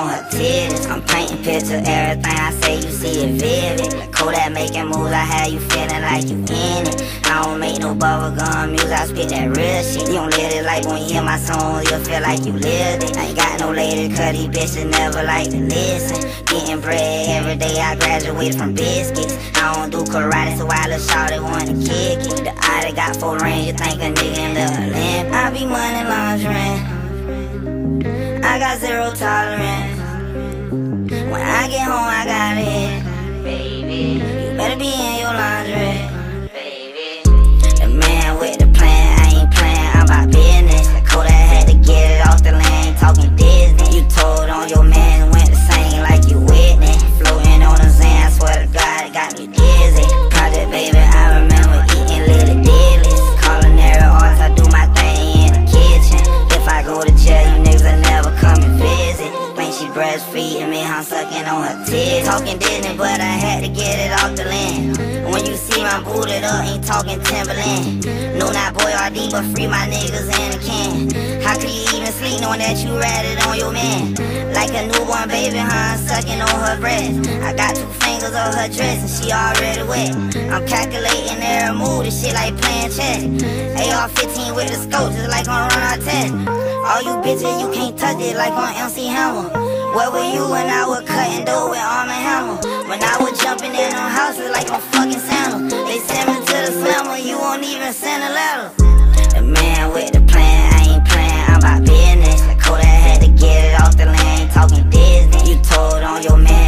on her titties. I'm painting picture, everything I say you see it vivid. Like Kodak making moves, I have you feeling like you in it. I don't make no bubblegum music, I spit that real shit. You don't live it like when you hear my songs, you'll feel like you lived it. I ain't got no lady, cause these bitches never like to listen. Getting bread every day, I graduated from biscuits. I don't do karate, so I look shawty wanna kick it. The eye that got 4 rings, you think a nigga in the Olymp. I be money laundering, I got 0 tolerance. When I get home, I got it. Baby, you better be in your laundry. Baby, the man with the plan, I ain't playing, I'm about business. Like Kodak had to get it off the land, talking Disney. You told on your man and went to sing like you Whitney. Floating on the Zan, I swear to God, it got me dizzy. Project baby, I remember eating little dillies. Culinary arts, I do my thing in the kitchen. If I go to jail, you niggas will never come and visit. Think she breastfeeding me, I'm sucking on her tits. Talking Disney, but I had to get it off the land. When you see my booted up, ain't talking Timberland. No, not boy RD, but free my niggas in a can. How could you even sleep knowing that you ratted on your man? Like a newborn baby, huh, sucking on her breast. I got 2 fingers on her dress and she already wet. I'm calculating every move, this shit like playing chess. AR-15 with the scope, just like on run our test. All you bitches, you can't touch it like on MC Hammer. Where were you when I was cutting dough with Arm & Hammer? When I was jumping in them houses like on fucking Santa. They send me to the slammer, you won't even send a letter. The man with the plan, I ain't playing, I'm about business. Like Kodak had to get it off the land, talking Disney. You told on your man